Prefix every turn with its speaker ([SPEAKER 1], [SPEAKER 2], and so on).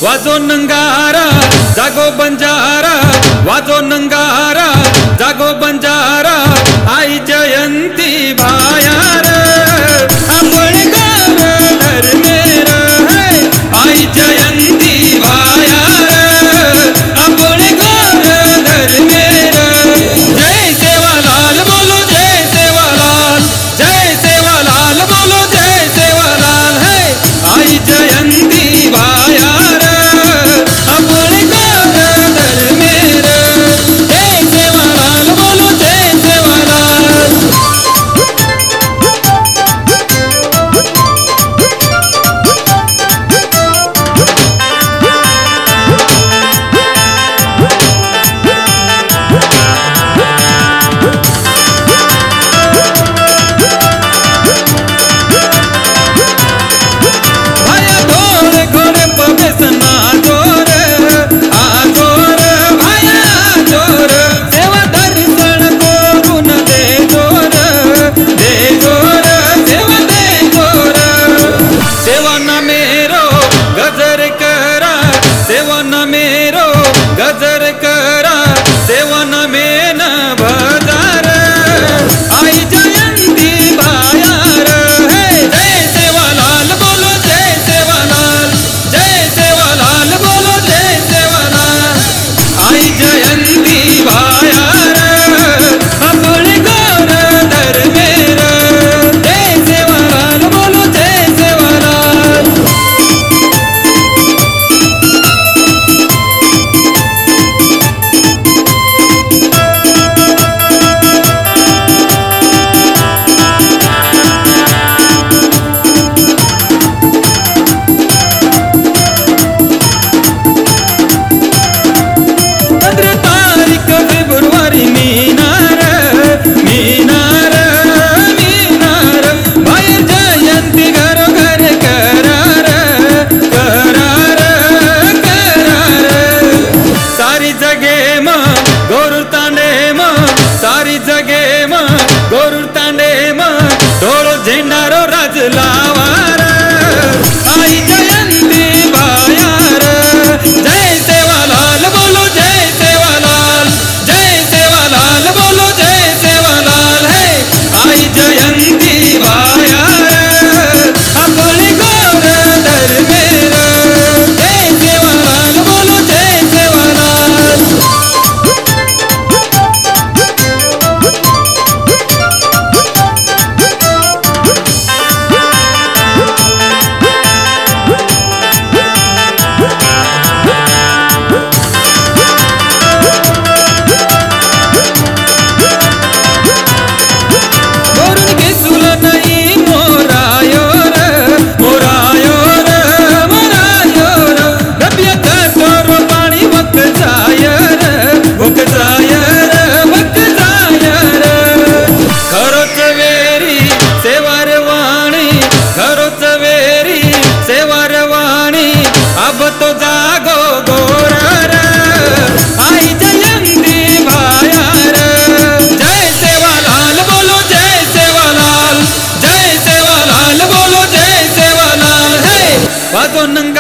[SPEAKER 1] वाजो नंगारा जागो बंजारा, वाजो नंगारा जागो बंजारा, आई जयंती भायार आपण गाव धर्मेर है, आई जयंती भायार आपण गाव धर्मेर। जय सेवालाल बोलो जय सेवालाल, जय सेवालाल बोलो जय सेवालाल है, आई जयंती भायार आपण गाव धर्मेर। जय सेवालाल बोलो जय सेवालाल। गजर करा सेवन में न भजार, आई जयंती भायार है। जय सेवालाल बोलो जय सेवालाल, जय सेवालाल बोलो जय सेवालाल, आई जयंती भायार अपने गौर धर्मेर। जय सेवालाल बोलो जय सेवालाल। सारी जगे में गोरू तांडे में ढोलो झेंडारो राज लावार, आई जयंती भायार। जय सेवालाल बोलो जय सेवालाल, जय सेवालाल बोलो जय सेवालाल है, आई जयंती भायार अपने गौर धर्मेर। जय सेवालाल बोलो जय सेवालाल। अब तो जागो गोरार, आई जयंती भायार। जय सेवालाल बोलो जय सेवालाल, जय सेवालाल बोलो जय सेवालाल है, वाजो नंगा